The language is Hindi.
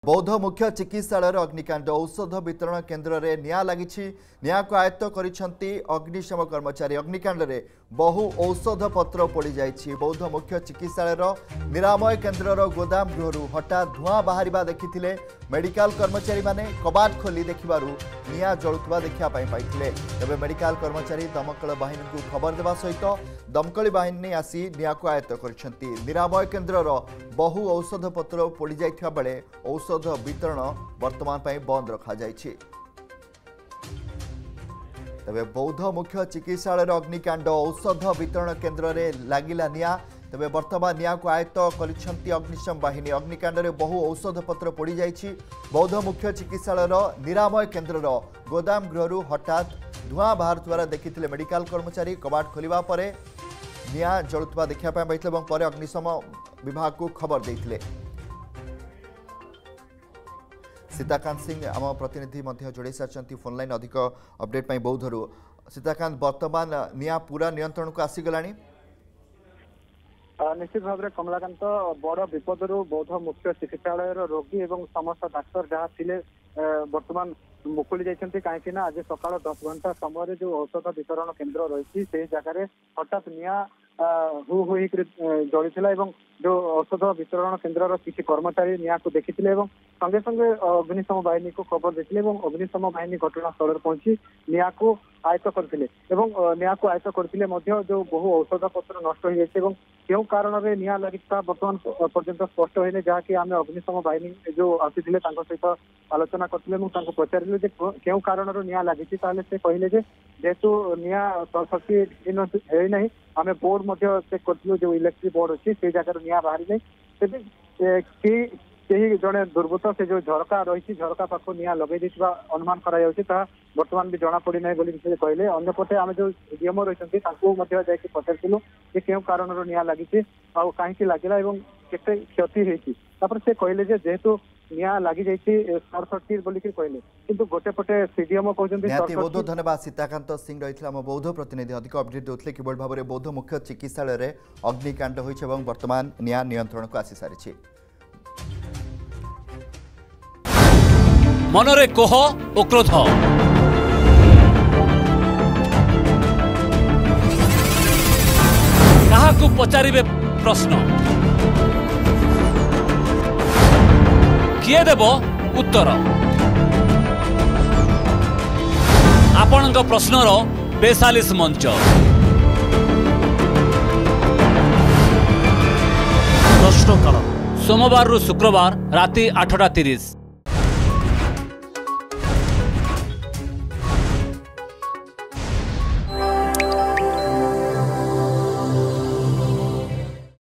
बौद्ध मुख्य चिकित्सालय अग्निकांड औषध वितरण केन्द्र में निया लगी निया को आयत्त करिसेंती अग्निशम कर्मचारी अग्निकांड में बहु औषध पत्र पोड़ी जाइछि। बौद्ध मुख्य चिकित्सालय निरामय केन्द्र गोदाम गृह हठात धुआं बाहर देखिथिले मेडिकल कर्मचारी माने कबाट खोली देखिबारु निया जळुतबा देखिया पाइथिले। तबे मेडिकल कर्मचारी दमकल बाहिनी को खबर देवा सहित दमकल बाहिनी आसी निया को आयत्त करिसेंती। निरामय केन्द्र बहु औषध पत्र पोड़ी जाइथिबा बेले औषध वितरण वर्तमान बंद रखा जाइछि। तबे बौद्ध मुख्य चिकित्सालय अग्निकांड औषध वितरण केन्द्र में लागिला निया। तबे वर्तमान निया को आयत्त करिसेंती अग्निशम बाहिनी। अग्निकांड में बहु औषध पत्र पोड़ी जाइछि। बौद्ध मुख्य चिकित्सालय निरामय केन्द्र गोदाम गृह हठात धुआं बाहर देखिथिले मेडिकल कर्मचारी कबाट खोलिबा परे निया जळुतबा देखिया पाइथिले एवं परे अग्निशम विभाग को खबर देथिले। सीताकांत सिंह आम प्रतिनिधि जोड़ी सारी फोन लाइन अधिक अपडेट बौद्धरू। सीताकांत वर्तमान निया पूरा नियंत्रण को आसीगला निश्चित भाव में कमलाकांत बड़ विपदरू बौद्ध मुख्य चिकित्सालय रोगी एवं समस्त डाक्तर जहाँ थे वर्तमान मुकुली जाइछन्ति। कहीं आज सकाल 10 घंटा समय जो औषध वितरण केन्द्र रही से जगह हठात निया हु जड़ी जो औषध वितरण केन्द्र किसी कर्मचारी निया को देखी संगे संगे अग्निशम बाहिनी को खबर देते अग्निशम बाहिनी घटनास्थल पहुंची निया को आयत्त करते निया को आयत्त करते जो बहु औषध पत्र नष्ट हो जाए क्यों कारण में निया लगी बर्तमान पर्यंत स्पष्ट होने जहाँकि आम अग्निशम बाहिनी जो आसी सहित आलोचना करते पचारे क्यों कारण निया लगी से कहले जेहेतु निया शक्ति है आम बोर्ड चेक कर जो इलेक्ट्रिक बोर्ड अच्छी से जगह निया बाहरी नहीं तेज कहीं जड़े दुर्बृत्त से जो झरका रही झरका पाख निया लगे अनुमान बर्तमान भी जना पड़ी ना कहले अंपटे आम जो डीएमओ रही पचारू कि क्यों कारण निया लगी कहीं लगे केते क्षति होती से कहले जेहेतु निया लगी जाइए सर्ट सर्किट बोलिक कहले किंतु गोटे पटे सीडीएमओ कहते। बहुत धन्यवाद सीताकांत सिंह रही आम बौद्ध प्रतिनिधि अधिक अपडेट देते किभली भाव में बौद्ध मुख्य चिकित्सालय अग्निकांड होइछ एवं वर्तमान निया नियंत्रण को आसी सारी। मनरे कोह ओ क्रोध काहाकू पचारिबे प्रश्न किए देब उत्तर आपणक प्रश्नर 42 मंच प्रश्नकाल सोमवार रु शुक्रवार राति 8:30।